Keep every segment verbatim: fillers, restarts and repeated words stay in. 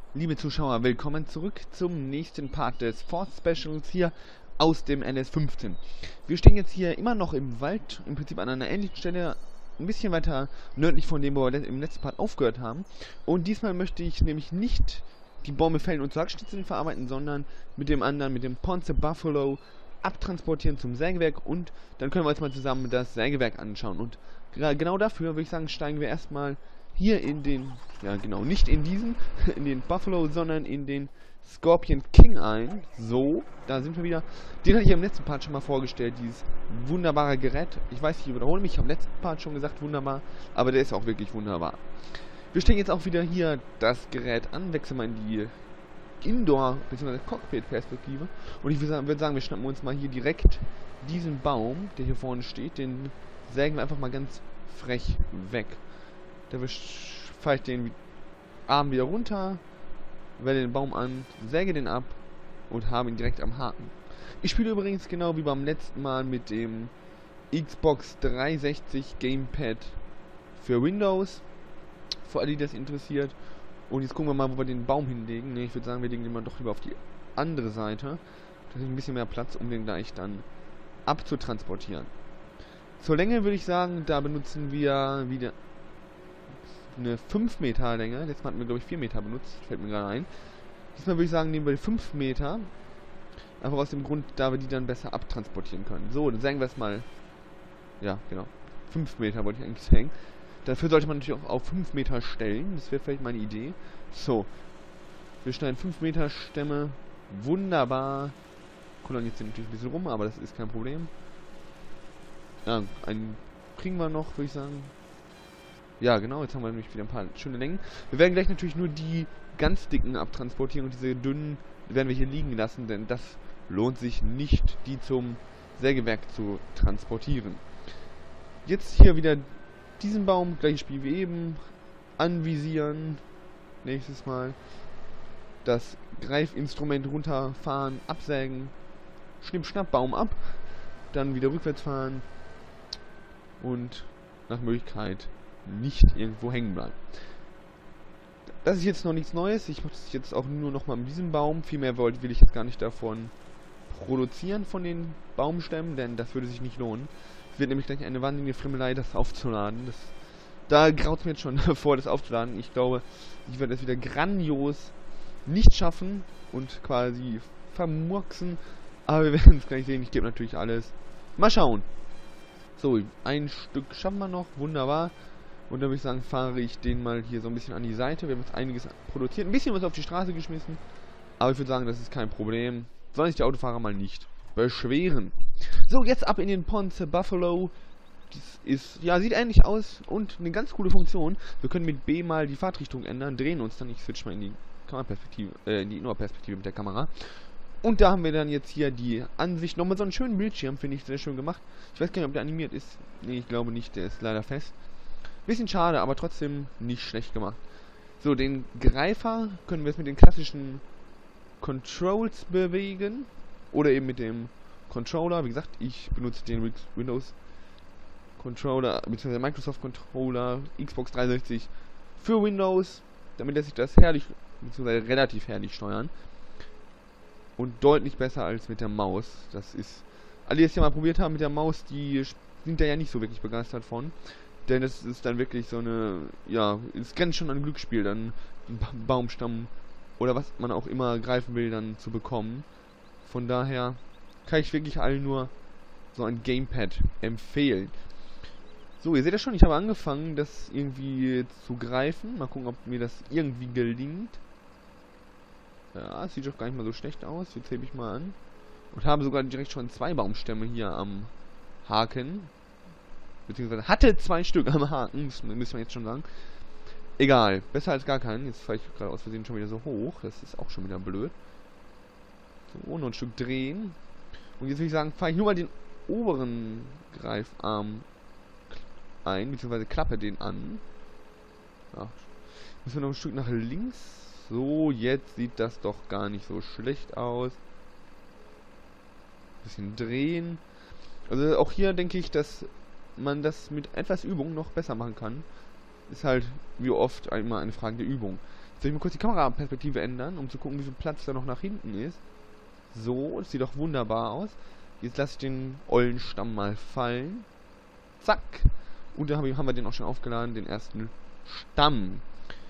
Liebe Zuschauer, willkommen zurück zum nächsten Part des Force Specials hier aus dem N S fünfzehn. Wir stehen jetzt hier immer noch im Wald, im Prinzip an einer ähnlichen Stelle, ein bisschen weiter nördlich von dem, wo wir im letzten Part aufgehört haben. Und diesmal möchte ich nämlich nicht die Bäume fällen und zu Hackstützen verarbeiten, sondern mit dem anderen, mit dem Ponce Buffalo, abtransportieren zum Sägewerk und dann können wir uns mal zusammen das Sägewerk anschauen. Und genau dafür würde ich sagen, steigen wir erstmal hier in den, ja genau, nicht in diesen, in den Buffalo, sondern in den Scorpion King ein. So, da sind wir wieder. Den hatte ich im letzten Part schon mal vorgestellt, dieses wunderbare Gerät. Ich weiß, ich wiederhole mich, ich habe im letzten Part schon gesagt, wunderbar, aber der ist auch wirklich wunderbar. Wir stellen jetzt auch wieder hier das Gerät an, wechseln mal in die Indoor- bzw. Cockpit-Perspektive. Und ich würde sagen, wir schnappen uns mal hier direkt diesen Baum, der hier vorne steht, den sägen wir einfach mal ganz frech weg. Da fahre ich den Arm wieder runter, wähle den Baum an, säge den ab und habe ihn direkt am Haken. Ich spiele übrigens genau wie beim letzten Mal mit dem Xbox dreihundertsechzig Gamepad für Windows, für alle, die das interessiert. Und jetzt gucken wir mal, wo wir den Baum hinlegen. Ne, ich würde sagen, wir legen den mal doch lieber auf die andere Seite. Da ist ein bisschen mehr Platz, um den gleich dann abzutransportieren. Zur Länge würde ich sagen, da benutzen wir wieder eine fünf Meter Länge. Letztes Mal hatten wir, glaube ich, vier Meter benutzt. Fällt mir gerade ein. Diesmal würde ich sagen, nehmen wir die fünf Meter. Einfach aus dem Grund, da wir die dann besser abtransportieren können. So, dann sagen wir es mal. Ja, genau. fünf Meter wollte ich eigentlich sagen. Dafür sollte man natürlich auch auf fünf Meter stellen. Das wäre vielleicht meine Idee. So. Wir schneiden fünf Meter Stämme. Wunderbar. Kullern jetzt hier natürlich ein bisschen rum, aber das ist kein Problem. Ja, einen kriegen wir noch, würde ich sagen. Ja, genau, jetzt haben wir nämlich wieder ein paar schöne Längen. Wir werden gleich natürlich nur die ganz dicken abtransportieren und diese dünnen werden wir hier liegen lassen, denn das lohnt sich nicht, die zum Sägewerk zu transportieren. Jetzt hier wieder diesen Baum, gleiches Spiel wie eben, anvisieren, nächstes Mal das Greifinstrument runterfahren, absägen, schnipp, schnapp, Baum ab, dann wieder rückwärts fahren und nach Möglichkeit nicht irgendwo hängen bleiben. Das ist jetzt noch nichts Neues. Ich mache das jetzt auch nur noch mal mit diesem Baum. Viel mehr will ich jetzt gar nicht davon produzieren, von den Baumstämmen, denn das würde sich nicht lohnen. Es wird nämlich gleich eine wahnsinnige Frimmelei, das aufzuladen. Das, da graut es mir jetzt schon vor, das aufzuladen. Ich glaube, ich werde es wieder grandios nicht schaffen und quasi vermurksen. Aber wir werden es gleich sehen. Ich gebe natürlich alles. Mal schauen. So, ein Stück schaffen wir noch. Wunderbar. Und dann würde ich sagen, fahre ich den mal hier so ein bisschen an die Seite. Wir haben jetzt einiges produziert. Ein bisschen was auf die Straße geschmissen. Aber ich würde sagen, das ist kein Problem. Sollen sich die Autofahrer mal nicht beschweren. So, jetzt ab in den Ponce Buffalo. Das ist, ja, sieht ähnlich aus und eine ganz coole Funktion. Wir können mit B mal die Fahrtrichtung ändern, drehen uns dann. Ich switch mal in die Kameraperspektive, äh, in die Indoor-Perspektive mit der Kamera. Und da haben wir dann jetzt hier die Ansicht. Nochmal so einen schönen Bildschirm, finde ich sehr schön gemacht. Ich weiß gar nicht, ob der animiert ist. Nee, ich glaube nicht, der ist leider fest. Bisschen schade, aber trotzdem nicht schlecht gemacht. So, den Greifer können wir jetzt mit den klassischen Controls bewegen. Oder eben mit dem Controller. Wie gesagt, ich benutze den Windows Controller, beziehungsweise Microsoft Controller, Xbox dreihundertsechzig für Windows. Damit lässt sich das herrlich, beziehungsweise relativ herrlich steuern. Und deutlich besser als mit der Maus. Das ist, alle, die es ja mal probiert haben mit der Maus, die sind da ja nicht so wirklich begeistert von. Denn es ist dann wirklich so eine, ja, es grenzt schon an Glücksspiel, dann einen Baumstamm oder was man auch immer greifen will, dann zu bekommen. Von daher kann ich wirklich allen nur so ein Gamepad empfehlen. So, ihr seht ja schon, ich habe angefangen, das irgendwie zu greifen. Mal gucken, ob mir das irgendwie gelingt. Ja, es sieht doch gar nicht mal so schlecht aus. Jetzt hebe ich mal an. Und habe sogar direkt schon zwei Baumstämme hier am Haken. Beziehungsweise hatte zwei Stück am Haken, müssen wir jetzt schon sagen. Egal, besser als gar keinen. Jetzt fahre ich gerade aus Versehen schon wieder so hoch. Das ist auch schon wieder blöd. So, noch ein Stück drehen. Und jetzt würde ich sagen, fahre ich nur mal den oberen Greifarm ein, beziehungsweise klappe den an. Ja. Müssen wir noch ein Stück nach links. So, jetzt sieht das doch gar nicht so schlecht aus. Bisschen drehen. Also auch hier denke ich, dass man das mit etwas Übung noch besser machen kann. Ist halt wie oft immer eine Frage der Übung. Soll ich mal kurz die Kameraperspektive ändern, um zu gucken, wie viel Platz da noch nach hinten ist? So, das sieht doch wunderbar aus. Jetzt lasse ich den ollen Stamm mal fallen. Zack. Und da haben wir den auch schon aufgeladen, den ersten Stamm.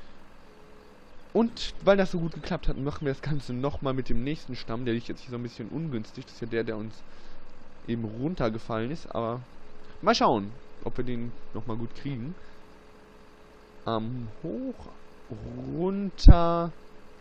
Und weil das so gut geklappt hat, machen wir das Ganze nochmal mit dem nächsten Stamm. Der liegt jetzt hier so ein bisschen ungünstig. Das ist ja der, der uns eben runtergefallen ist. Aber mal schauen, ob wir den nochmal gut kriegen. Ähm, hoch, runter.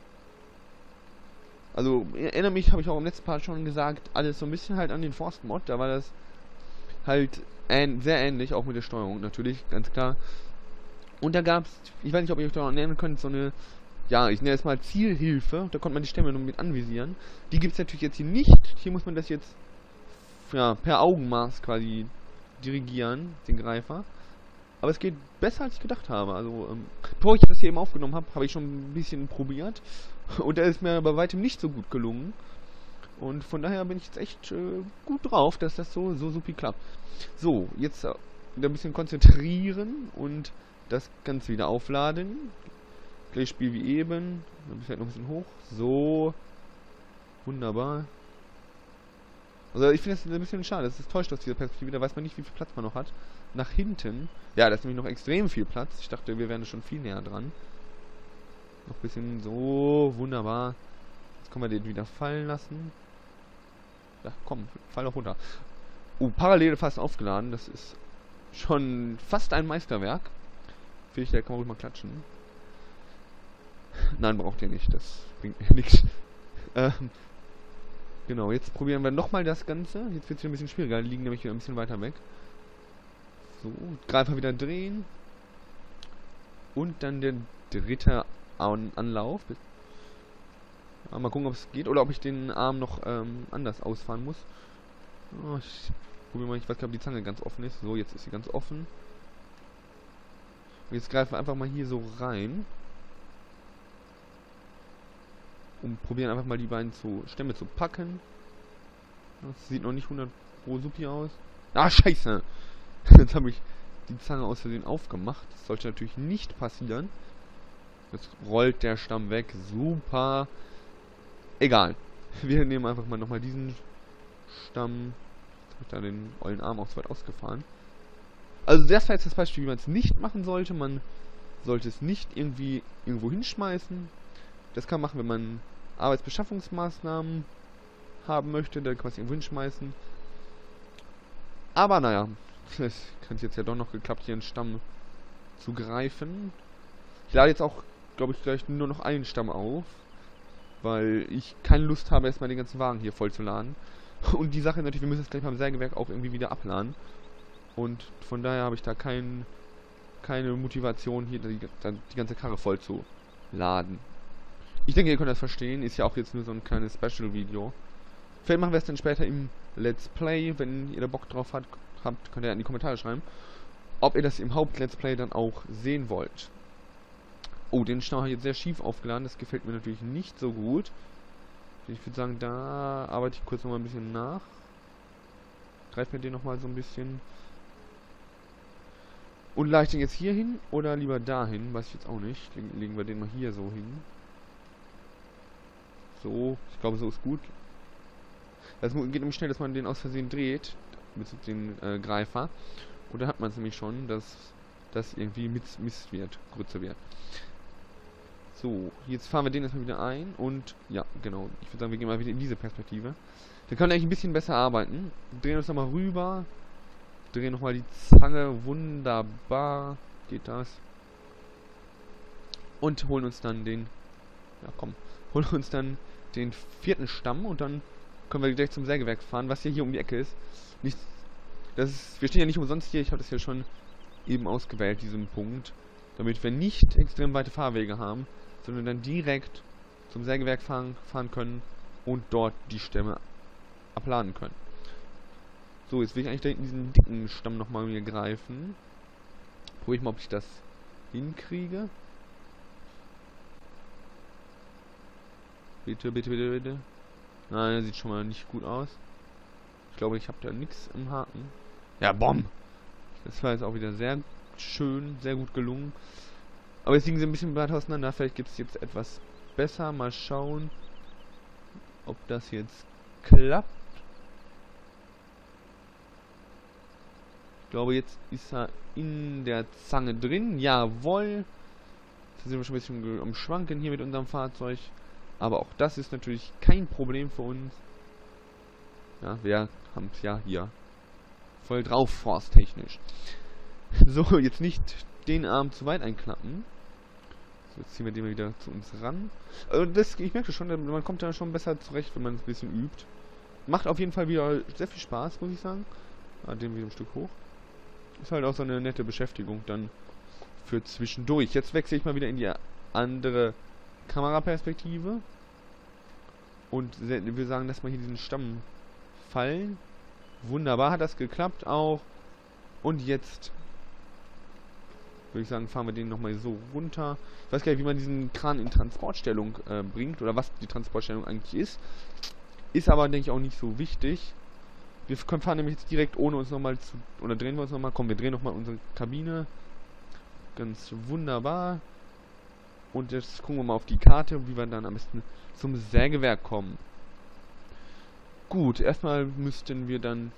Also, ich erinnere mich, habe ich auch im letzten Part schon gesagt, alles so ein bisschen halt an den Forstmod. Da war das halt ähn sehr ähnlich, auch mit der Steuerung natürlich, ganz klar. Und da gab es, ich weiß nicht, ob ihr euch daran erinnern könnt, so eine, ja, ich nenne es mal Zielhilfe. Da konnte man die Stämme nur mit anvisieren. Die gibt es natürlich jetzt hier nicht. Hier muss man das jetzt ja, per Augenmaß quasi dirigieren, den Greifer. Aber es geht besser, als ich gedacht habe. Also, ähm, bevor ich das hier eben aufgenommen habe, habe ich schon ein bisschen probiert. Und da ist mir bei weitem nicht so gut gelungen. Und von daher bin ich jetzt echt äh, gut drauf, dass das so, so supi klappt. So, jetzt äh, wieder ein bisschen konzentrieren und das Ganze wieder aufladen. Gleich Spiel wie eben. Dann fährt noch ein bisschen hoch. So. Wunderbar. Also ich finde das ein bisschen schade. Das ist täuscht aus dieser Perspektive. Da weiß man nicht, wie viel Platz man noch hat. Nach hinten. Ja, da ist nämlich noch extrem viel Platz. Ich dachte, wir wären schon viel näher dran. Noch ein bisschen so. Wunderbar. Jetzt können wir den wieder fallen lassen. Ja, komm. Fall doch runter. Oh, parallel fast aufgeladen. Das ist schon fast ein Meisterwerk. Finde ich, da kann man ruhig mal klatschen. Nein, braucht ihr nicht. Das bringt mir nichts. Ähm. Genau, jetzt probieren wir nochmal das Ganze. Jetzt wird es wieder ein bisschen schwieriger. Die liegen nämlich wieder ein bisschen weiter weg. So, Greifer wieder drehen. Und dann der dritte An Anlauf. Ja, mal gucken, ob es geht. Oder ob ich den Arm noch ähm, anders ausfahren muss. Oh, ich probiere mal, ich weiß nicht, ob die Zange ganz offen ist. So, jetzt ist sie ganz offen. Und jetzt greifen wir einfach mal hier so rein. Und probieren einfach mal die beiden zu Stämme zu packen. Das sieht noch nicht hundert Pro supi aus. Ah, scheiße! Jetzt habe ich die Zange aus Versehen aufgemacht. Das sollte natürlich nicht passieren. Jetzt rollt der Stamm weg. Super. Egal. Wir nehmen einfach mal nochmal diesen Stamm. Jetzt habe ich da den ollen Arm auch zu weit ausgefahren. Also das war jetzt das Beispiel, wie man es nicht machen sollte. Man sollte es nicht irgendwie irgendwo hinschmeißen. Das kann man machen, wenn man Arbeitsbeschaffungsmaßnahmen haben möchte. Da kann man es irgendwo hinschmeißen. Aber naja, es hat jetzt ja doch noch geklappt, hier einen Stamm zu greifen. Ich lade jetzt auch, glaube ich, gleich nur noch einen Stamm auf. Weil ich keine Lust habe, erstmal den ganzen Wagen hier voll zu laden. Und die Sache ist natürlich, wir müssen es gleich beim Sägewerk auch irgendwie wieder abladen. Und von daher habe ich da kein, keine Motivation, hier die, die ganze Karre voll zu laden. Ich denke, ihr könnt das verstehen. Ist ja auch jetzt nur so ein kleines Special-Video. Vielleicht machen wir es dann später im Let's Play. Wenn ihr da Bock drauf habt, habt, könnt ihr in die Kommentare schreiben, ob ihr das im Haupt-Let's Play dann auch sehen wollt. Oh, den Stamm habe ich jetzt sehr schief aufgeladen. Das gefällt mir natürlich nicht so gut. Ich würde sagen, da arbeite ich kurz nochmal ein bisschen nach. Greift mir den nochmal so ein bisschen. Und lade ich den jetzt hier hin oder lieber dahin? Weiß ich jetzt auch nicht. Legen wir den mal hier so hin. So, ich glaube, so ist gut. Das geht nämlich schnell, dass man den aus Versehen dreht. Mit dem äh, Greifer. Und dann hat man es nämlich schon, dass das irgendwie Mist, Mist wird, Grütze wird. So, jetzt fahren wir den erstmal wieder ein. Und, ja, genau. Ich würde sagen, wir gehen mal wieder in diese Perspektive. Dann können wir eigentlich ein bisschen besser arbeiten. Drehen uns nochmal rüber. Drehen nochmal die Zange. Wunderbar. Geht das. Und holen uns dann den... Ja, komm. Holen uns dann den vierten Stamm und dann können wir direkt zum Sägewerk fahren, was hier, hier um die Ecke ist. Nicht, das ist. Wir stehen ja nicht umsonst hier, ich habe das ja schon eben ausgewählt, diesen Punkt. Damit wir nicht extrem weite Fahrwege haben, sondern dann direkt zum Sägewerk fahren, fahren können und dort die Stämme abladen können. So, jetzt will ich eigentlich da hinten diesen dicken Stamm nochmal mir greifen. Probiere ich mal, ob ich das hinkriege. Bitte, bitte, bitte, bitte. Nein, der sieht schon mal nicht gut aus. Ich glaube, ich habe da nichts im Haken. Ja, Bomb! Das war jetzt auch wieder sehr schön, sehr gut gelungen. Aber jetzt liegen sie ein bisschen weit auseinander. Vielleicht gibt es jetzt etwas besser. Mal schauen, ob das jetzt klappt. Ich glaube, jetzt ist er in der Zange drin. Jawohl. Jetzt sind wir schon ein bisschen am Schwanken hier mit unserem Fahrzeug. Aber auch das ist natürlich kein Problem für uns. Ja, wir haben es ja hier voll drauf, forsttechnisch. So, jetzt nicht den Arm zu weit einklappen. So, jetzt ziehen wir den mal wieder zu uns ran. Also das, ich merke schon, man kommt da schon besser zurecht, wenn man es ein bisschen übt. Macht auf jeden Fall wieder sehr viel Spaß, muss ich sagen. Ah, den wieder ein Stück hoch. Ist halt auch so eine nette Beschäftigung dann für zwischendurch. Jetzt wechsle ich mal wieder in die andere Kameraperspektive. Und wir sagen, dass wir hier diesen Stamm fallen. Wunderbar, hat das geklappt auch. Und jetzt würde ich sagen, fahren wir den nochmal so runter. Ich weiß gar nicht, wie man diesen Kran in Transportstellung äh, bringt. Oder was die Transportstellung eigentlich ist. Ist aber, denke ich, auch nicht so wichtig. Wir fahren nämlich jetzt direkt, ohne uns nochmal zu... Oder drehen wir uns nochmal. Komm, wir drehen nochmal unsere Kabine. Ganz wunderbar. Und jetzt gucken wir mal auf die Karte, wie wir dann am besten zum Sägewerk kommen. Gut, erstmal müssten wir dann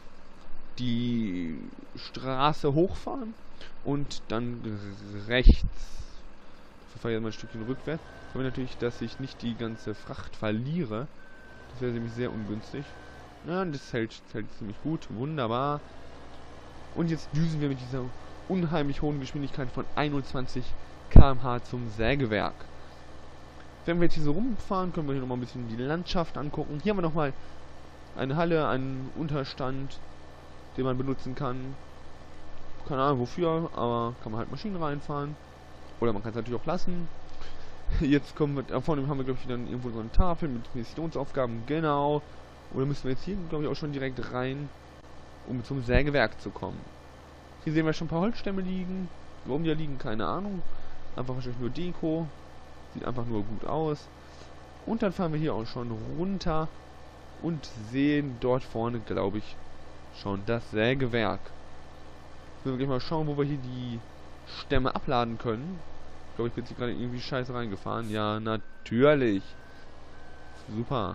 die Straße hochfahren. Und dann rechts. Ich fahre jetzt mal ein Stückchen rückwärts. Ich hoffe natürlich, dass ich nicht die ganze Fracht verliere. Das wäre nämlich sehr ungünstig. Ja, das hält, das hält ziemlich gut. Wunderbar. Und jetzt düsen wir mit dieser unheimlich hohen Geschwindigkeit von einundzwanzig Kilometer pro Stunde zum Sägewerk. Wenn wir jetzt hier so rumfahren, können wir hier nochmal ein bisschen die Landschaft angucken. Hier haben wir nochmal eine Halle, einen Unterstand, den man benutzen kann. Keine Ahnung wofür, aber kann man halt Maschinen reinfahren. Oder man kann es natürlich auch lassen. Jetzt kommen wir, da vorne haben wir glaube ich dann irgendwo so eine Tafel mit Missionsaufgaben, genau. Oder müssen wir jetzt hier glaube ich auch schon direkt rein, um zum Sägewerk zu kommen. Hier sehen wir schon ein paar Holzstämme liegen. Warum die da liegen, keine Ahnung. Einfach wahrscheinlich nur Deko. Sieht einfach nur gut aus. Und dann fahren wir hier auch schon runter und sehen dort vorne, glaube ich, schon das Sägewerk. Müssen wir gleich mal schauen, wo wir hier die Stämme abladen können. Ich glaube, ich bin jetzt gerade irgendwie scheiße reingefahren. Ja, natürlich. Super.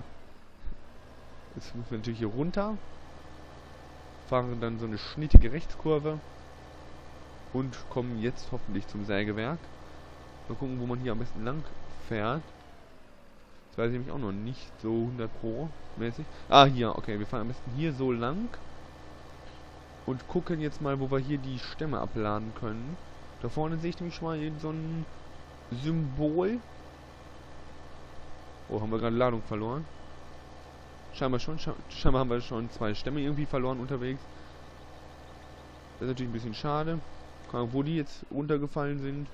Jetzt müssen wir natürlich hier runter. Fahren dann so eine schnittige Rechtskurve. Und kommen jetzt hoffentlich zum Sägewerk. Mal gucken, wo man hier am besten lang fährt. Das weiß ich nämlich auch noch nicht so hundert Pro mäßig. Ah, hier, okay, wir fahren am besten hier so lang. Und gucken jetzt mal, wo wir hier die Stämme abladen können. Da vorne sehe ich nämlich schon mal so ein Symbol. Oh, haben wir gerade Ladung verloren. Scheinbar schon, scheinbar haben wir schon zwei Stämme irgendwie verloren unterwegs. Das ist natürlich ein bisschen schade. Wo die jetzt runtergefallen sind,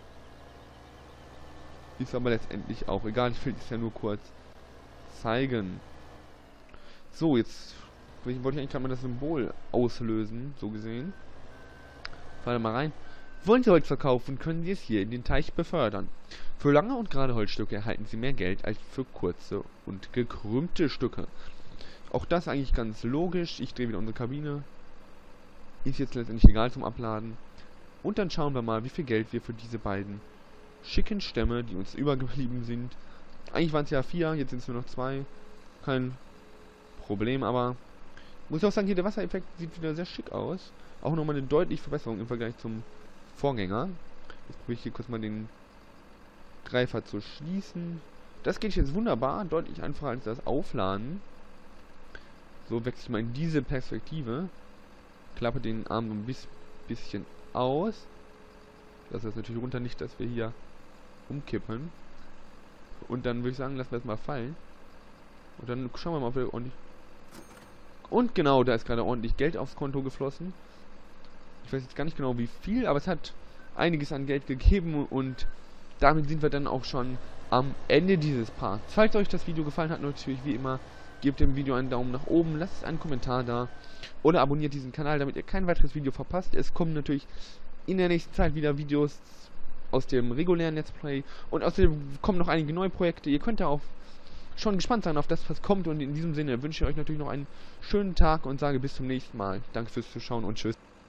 ist aber letztendlich auch egal. Ich will es ja nur kurz zeigen. So, jetzt wollte ich eigentlich gerade mal das Symbol auslösen, so gesehen. Fahren wir mal rein. Wollen Sie Holz verkaufen, können Sie es hier in den Teich befördern. Für lange und gerade Holzstücke erhalten Sie mehr Geld als für kurze und gekrümmte Stücke. Auch das eigentlich ganz logisch. Ich drehe wieder unsere Kabine. Ist jetzt letztendlich egal zum Abladen. Und dann schauen wir mal, wie viel Geld wir für diese beiden schicken Stämme, die uns übergeblieben sind. Eigentlich waren es ja vier, jetzt sind es nur noch zwei. Kein Problem, aber muss ich auch sagen, hier der Wassereffekt sieht wieder sehr schick aus. Auch nochmal eine deutliche Verbesserung im Vergleich zum Vorgänger. Jetzt probiere ich hier kurz mal den Greifer zu schließen. Das geht jetzt wunderbar, deutlich einfacher als das Aufladen. So wechsle ich mal in diese Perspektive. Klappe den Arm so ein bisschen aus. Das ist natürlich runter, nicht, dass wir hier umkippen. Und dann würde ich sagen, lassen wir es mal fallen. Und dann schauen wir mal, ob wir ordentlich... Und genau, da ist gerade ordentlich Geld aufs Konto geflossen. Ich weiß jetzt gar nicht genau wie viel, aber es hat einiges an Geld gegeben und damit sind wir dann auch schon am Ende dieses Parts. Falls euch das Video gefallen hat, natürlich wie immer, gebt dem Video einen Daumen nach oben, lasst einen Kommentar da oder abonniert diesen Kanal, damit ihr kein weiteres Video verpasst. Es kommen natürlich in der nächsten Zeit wieder Videos aus dem regulären Let's Play und außerdem kommen noch einige neue Projekte. Ihr könnt ja auch schon gespannt sein auf das, was kommt, und in diesem Sinne wünsche ich euch natürlich noch einen schönen Tag und sage bis zum nächsten Mal. Danke fürs Zuschauen und tschüss.